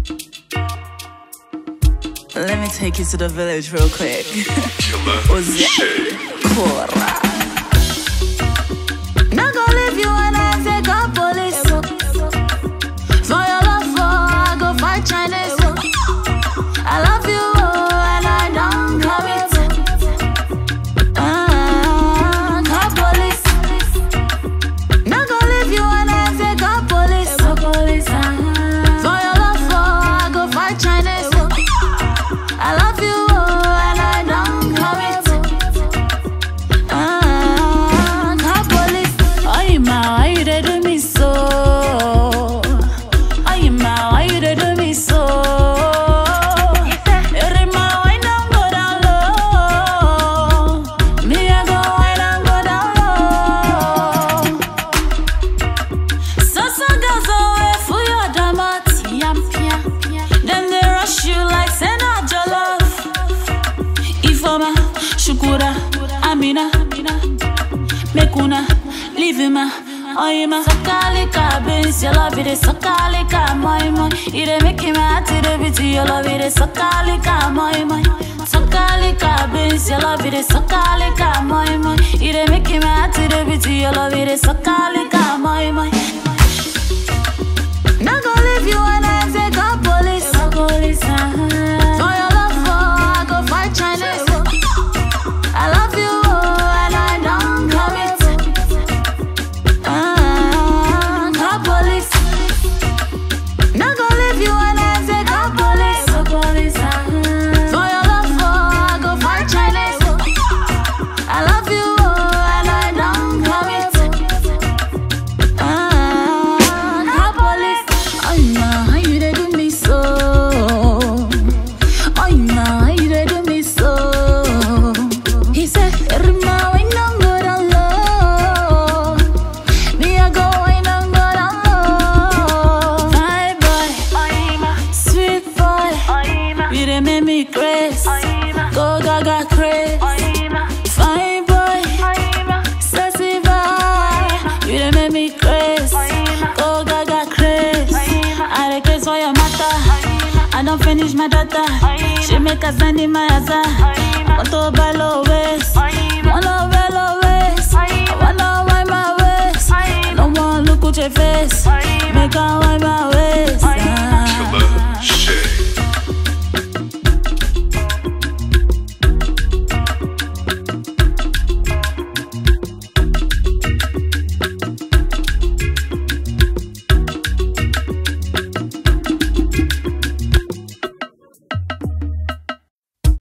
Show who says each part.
Speaker 1: Let me take you to the village real quick. Kora. Not gonna leave you when I take a police. For your love, I go fight Chinese. I love you and I don't come it. Call police. Not gonna leave you when I take a police. For your love, I go fight Chinese. I love you and I don't come it. Call police. Oh, you ma, why you dey do me so? Oh, you ma, why you dey do me so? Every man, why don't go down low? Me, I go, why don't go down low? So girls away for your damati, then they rush you like Sena Jollof. Ifoma, Shukura, Amina, Mekuna, Livima, Oima, Sakalika, Bins, your love it is Sakalika, my. It make him out to the bit, your love it is Sakalika, my. Sakalika, Bins, your love it is Sakalika, my. It make him out to the bit, your love it is Sakalika, my. Not gonna leave you when I take a police. For your love, I go fight Chinese. I love you and I don't come it. Call police. Not gonna leave you when I take a police. For your love, I go fight Chinese. I love you and I don't come it. Call police. Oh, nah, how you dey do me so? Oh, nah, how you dey do me so? He said, Rima, why not go down low? Me, I go, why not go down low? Fine boy, sweet boy, you dey make me crazy. Go gaga crazy. Fine boy, sexy boy, you dey make me crazy. Go gaga crazy. I dey crazy for your matter. I don't finish my data. She make us send in my hazard. Want to buy low waist. Wanna wear low waist. Wanna wipe my waist. I don't want to look at your face. Make her wipe my waist.